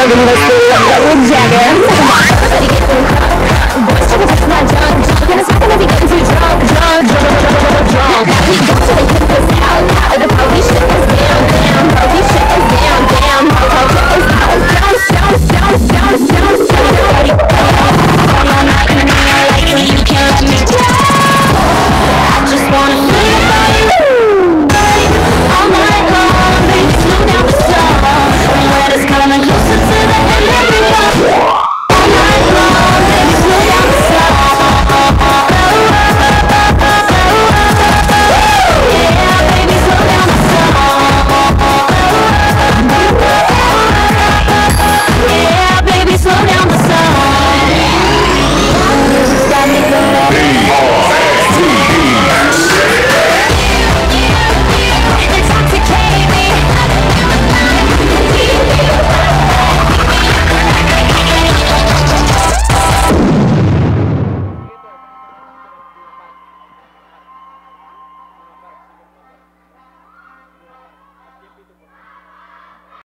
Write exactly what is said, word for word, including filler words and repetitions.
in the school with Jagger. Boys talk about not drunk, drunk, and it's not gonna be getting too drunk, drunk, drunk, drunk, drunk. We go to the hip